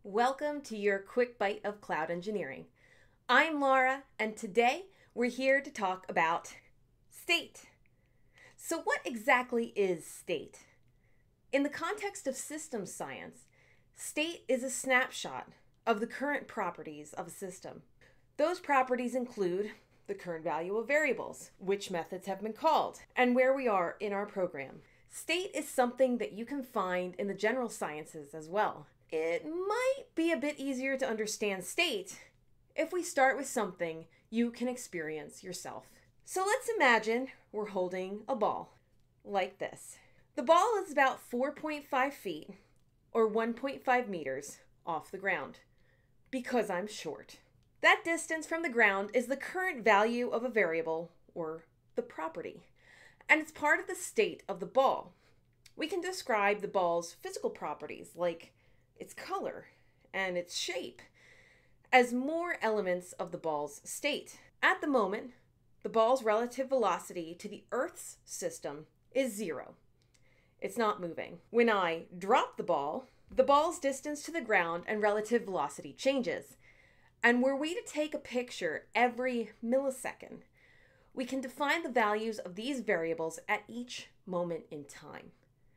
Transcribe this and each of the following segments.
Welcome to your quick bite of cloud engineering. I'm Laura, and today we're here to talk about state. So what exactly is state? In the context of systems science, state is a snapshot of the current properties of a system. Those properties include the current value of variables, which methods have been called, and where we are in our program. State is something that you can find in the general sciences as well. It might be a bit easier to understand state if we start with something you can experience yourself. So let's imagine we're holding a ball like this. The ball is about 4.5 feet or 1.5 meters off the ground because I'm short. That distance from the ground is the current value of a variable or the property, and it's part of the state of the ball. We can describe the ball's physical properties like its color and its shape as more elements of the ball's state. At the moment, the ball's relative velocity to the Earth's system is 0. It's not moving. When I drop the ball's distance to the ground and relative velocity changes. And were we to take a picture every millisecond, we can define the values of these variables at each moment in time.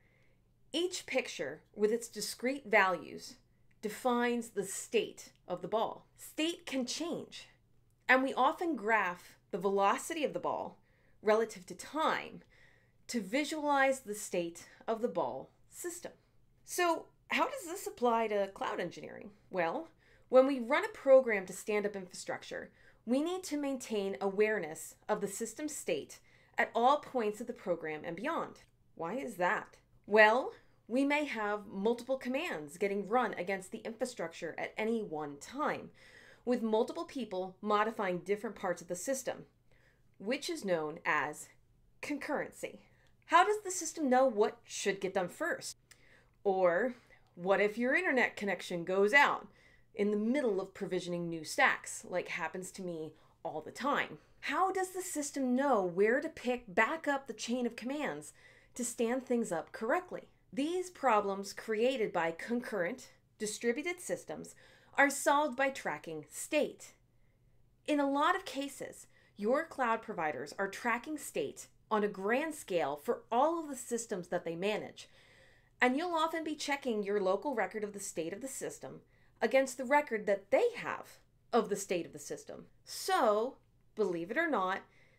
Each picture with its discrete values defines the state of the ball. State can change, and we often graph the velocity of the ball relative to time to visualize the state of the ball system. So how does this apply to cloud engineering? Well, when we run a program to stand up infrastructure, we need to maintain awareness of the system state at all points of the program and beyond. Why is that? Well, we may have multiple commands getting run against the infrastructure at any one time, with multiple people modifying different parts of the system, which is known as concurrency. How does the system know what should get done first? Or what if your internet connection goes out in the middle of provisioning new stacks, like happens to me all the time? How does the system know where to pick back up the chain of commands to stand things up correctly? These problems created by concurrent, distributed systems are solved by tracking state. In a lot of cases, your cloud providers are tracking state on a grand scale for all of the systems that they manage, and you'll often be checking your local record of the state of the system against the record that they have of the state of the system. So, believe it or not,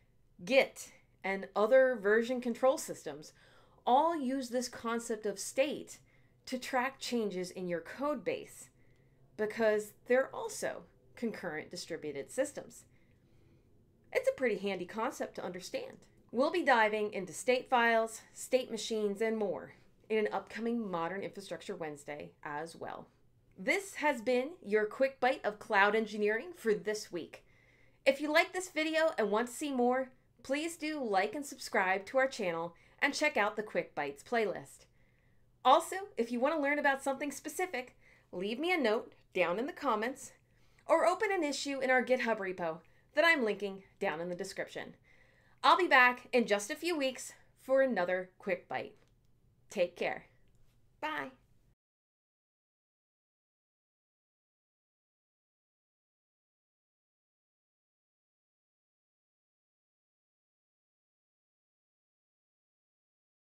Git and other version control systems all use this concept of state to track changes in your code base because they're also concurrent distributed systems. It's a pretty handy concept to understand. We'll be diving into state files, state machines, and more in an upcoming Modern Infrastructure Wednesday as well. This has been your quick bite of cloud engineering for this week. If you like this video and want to see more, please do like and subscribe to our channel and check out the Quick Bites playlist. Also, if you want to learn about something specific, leave me a note down in the comments or open an issue in our GitHub repo that I'm linking down in the description. I'll be back in just a few weeks for another Quick Bite. Take care. Bye.